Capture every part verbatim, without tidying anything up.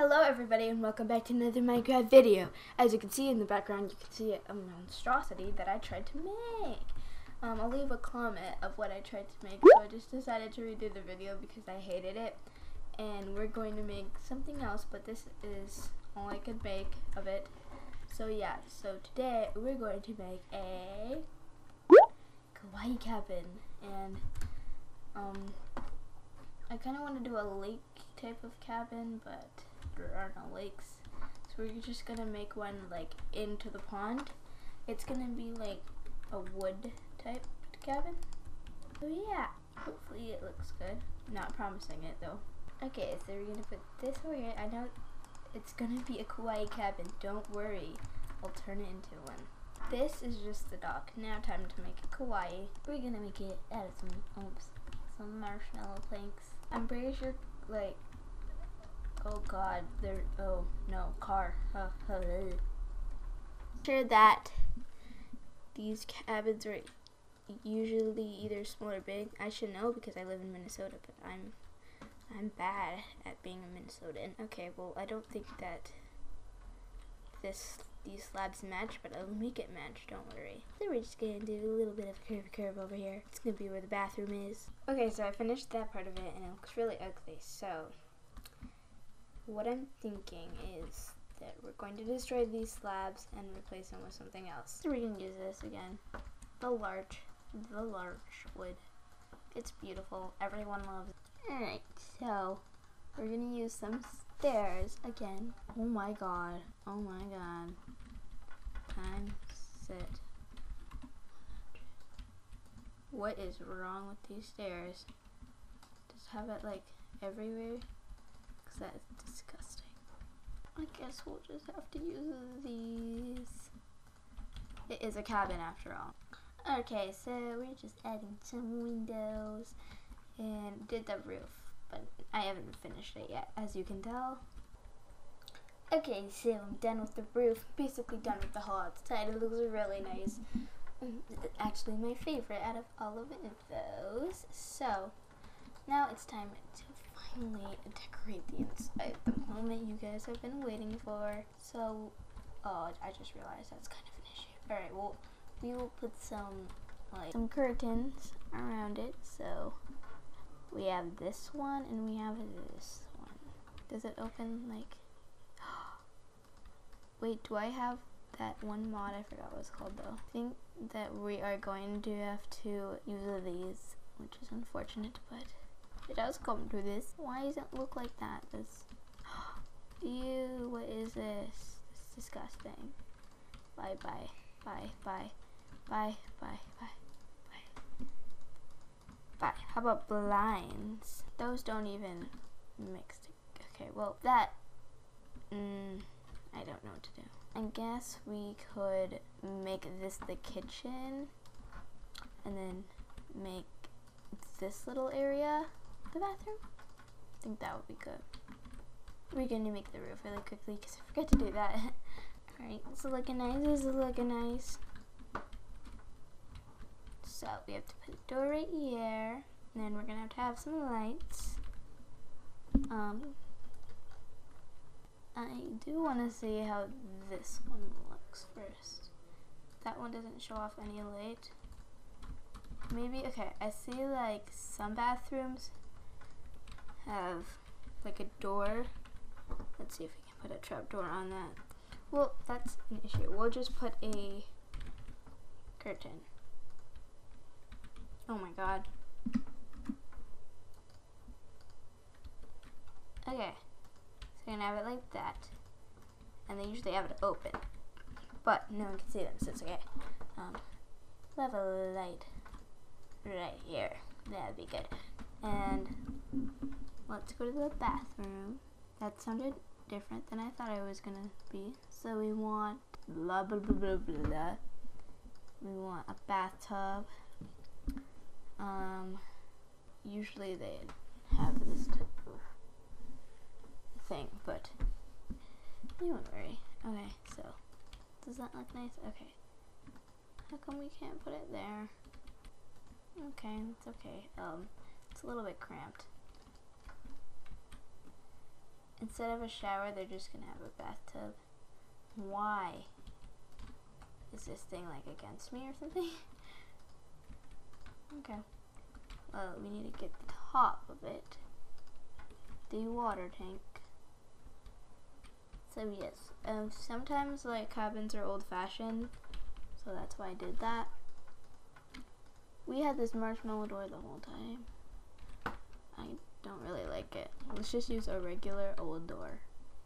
Hello everybody and welcome back to another Minecraft video. As you can see in the background, you can see a monstrosity that I tried to make. Um, I'll leave a comment of what I tried to make, so I just decided to redo the video because I hated it. And we're going to make something else, but this is all I could make of it. So yeah, so today we're going to make a kawaii cabin. And um, I kind of want to do a lake type of cabin, but there are no lakes, so we're just gonna make one like into the pond. It's gonna be like a wood type cabin. So yeah, hopefully it looks good. Not promising it though. Okay, so we're gonna put this over here. I know it's gonna be a kawaii cabin, don't worry, I'll turn it into one. This is just the dock. Now time to make a kawaii. We're gonna make it out of some oops, some marshmallow planks. I'm pretty sure like oh god, there, oh no, car. Huh, huh, huh. Sure that these cabins are usually either small or big. I should know because I live in Minnesota, but I'm I'm bad at being a Minnesotan. Okay, well I don't think that this these slabs match, but I'll make it match, don't worry. So we're just gonna do a little bit of a curvy curve over here. It's gonna be where the bathroom is. Okay, so I finished that part of it and it looks really ugly, so what I'm thinking is that we're going to destroy these slabs and replace them with something else. So we're going to use this again. The larch. The larch wood. It's beautiful. Everyone loves it. Alright, so we're going to use some stairs again. Oh my god. Oh my god. Time set. What is wrong with these stairs? Just have it like everywhere? That's disgusting. I guess we'll just have to use these. It is a cabin after all. Okay, so we're just adding some windows and did the roof, but I haven't finished it yet, as you can tell. Okay, so I'm done with the roof, basically done with the whole outside. It looks really nice. Actually my favorite out of all of those. So now it's time to finally decorate the inside, the moment you guys have been waiting for. So, oh, I just realized that's kind of an issue. Alright, well, we will put some, like, some curtains around it. So, we have this one and we have this one. Does it open, like, wait, do I have that one mod? I forgot what it's called, though. I think that we are going to have to use these, which is unfortunate, but it does come to this. Why does it look like that? This, ew, what is this? It's disgusting. Bye, bye, bye, bye, bye, bye, bye, bye. Bye. How about blinds? Those don't even mix. Okay, well, that, mm, I don't know what to do. I guess we could make this the kitchen and then make this little area the bathroom. I think that would be good. We're going to make the roof really quickly because I forgot to do that. Alright, this is looking nice. This is looking nice. So we have to put a door right here. And then we're going to have to have some lights. Um, I do want to see how this one looks first. That one doesn't show off any light. Maybe, okay, I see like some bathrooms have like a door. Let's see if we can put a trap door on that. Well, that's an issue. We'll just put a curtain. Oh my god. Okay, so we're gonna have it like that. And they usually have it open, but no one can see them, so it's okay. Um, level light right here. That'd be good. And let's go to the bathroom. That sounded different than I thought it was gonna be. So we want blah blah blah blah blah. We want a bathtub. Um, usually they have this type of thing, but you won't worry. Okay, so does that look nice? Okay. How come we can't put it there? Okay, it's okay. Um, it's a little bit cramped. instead of a shower, they're just gonna have a bathtub. Why? Is this thing like against me or something? Okay. Well, we need to get the top of it. The water tank. So yes, um, sometimes like cabins are old-fashioned, so that's why I did that. We had this marshmallow door the whole time. I don't really like it. Let's just use a regular old door.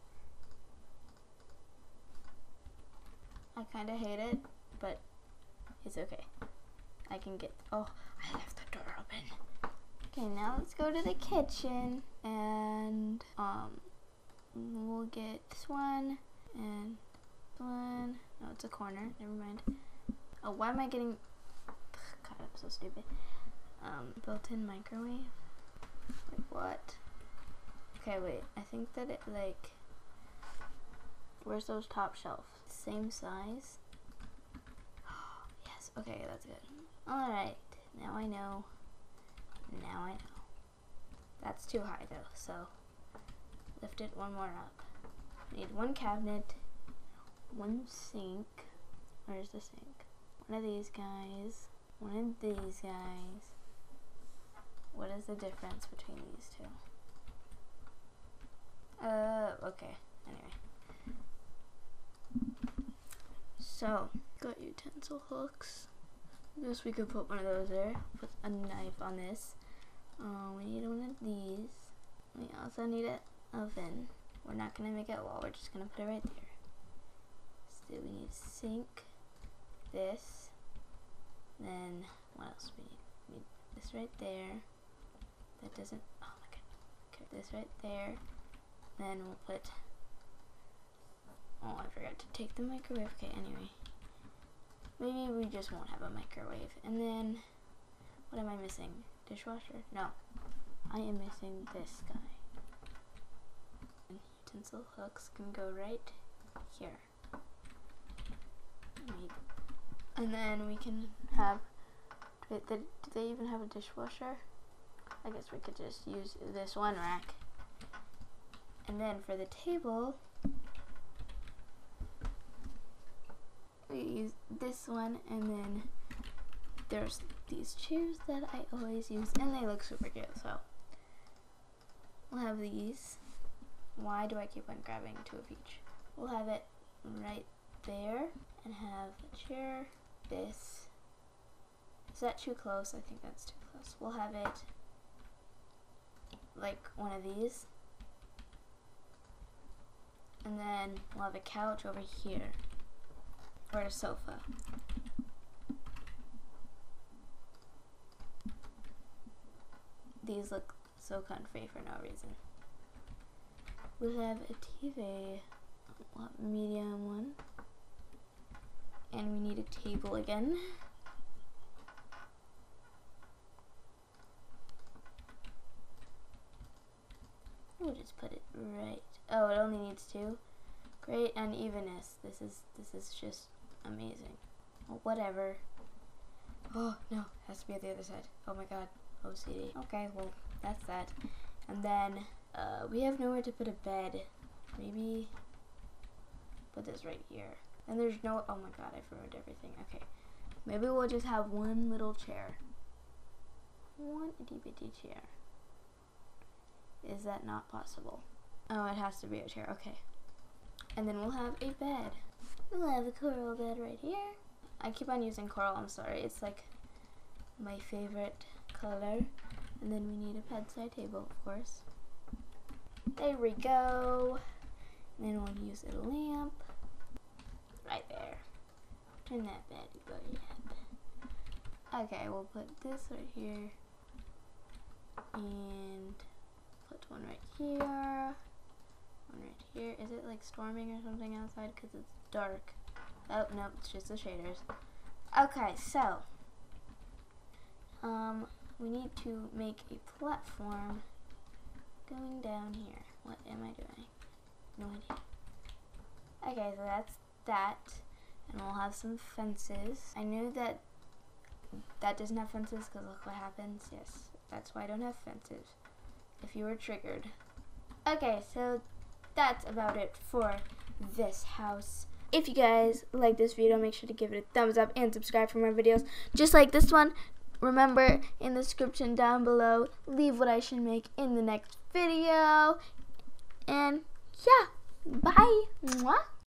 I kind of hate it, but it's okay. I can get, oh, I left the door open. Okay, now let's go to the kitchen, and um, we'll get this one, and this one. No, it's a corner, never mind. Oh, why am I getting, God, I'm so stupid. Um, built-in microwave. Wait, what? Okay, wait, I think that it, like, where's those top shelves? Same size? Yes, okay, that's good. Alright, now I know. Now I know. That's too high though, so lift it one more up. We need one cabinet, one sink. Where's the sink? One of these guys, one of these guys. What is the difference between these two? Uh, okay, anyway. So, got utensil hooks. I guess we could put one of those there. Put a knife on this. Uh, we need one of these. We also need an oven. We're not going to make it a wall. We're just going to put it right there. So we need a sink. This. Then, what else we need? We need this right there. That doesn't, oh my god. Okay, this right there. Then we'll put, oh, I forgot to take the microwave. Okay, anyway. Maybe we just won't have a microwave. And then, what am I missing? Dishwasher? No. I am missing this guy. And utensil hooks can go right here. And then we can have, do they, do they even have a dishwasher? I guess we could just use this one rack. And then for the table, we use this one, and then there's these chairs that I always use, and they look super cute, so we'll have these. Why do I keep on grabbing two of each? We'll have it right there, and have a chair, this. Is that too close? I think that's too close. We'll have it like one of these, and then we'll have a couch over here. Or a sofa. These look so comfy for no reason. We'll have a T V, a medium one, and we need a table again. We'll just put it right. Oh, it only needs two. Great unevenness. This is this is just amazing. Well, whatever. Oh no, it has to be at the other side. Oh my god. O C D. Okay, well that's that. And then uh, we have nowhere to put a bed. Maybe put this right here. And there's no. Oh my god, I've ruined everything. Okay, maybe we'll just have one little chair. One itty bitty chair. Is that not possible? Oh, it has to be a chair. Okay. And then we'll have a bed. We'll have a coral bed right here. I keep on using coral, I'm sorry. It's like my favorite color. And then we need a bedside table, of course. There we go. And then we'll use a lamp. Right there. Turn that bed up. Okay, we'll put this right here. And put one right here. One right here. Is it like storming or something outside? Because it's dark. Oh, no, it's just the shaders. Okay, so. Um, we need to make a platform going down here. What am I doing? No idea. Okay, so that's that. And we'll have some fences. I knew that that doesn't have fences because look what happens. Yes, that's why I don't have fences. If you were triggered. Okay, so that's about it for this house. If you guys like this video, make sure to give it a thumbs up and subscribe for more videos just like this one. Remember, in the description down below, leave what I should make in the next video. And yeah, bye. Mwah.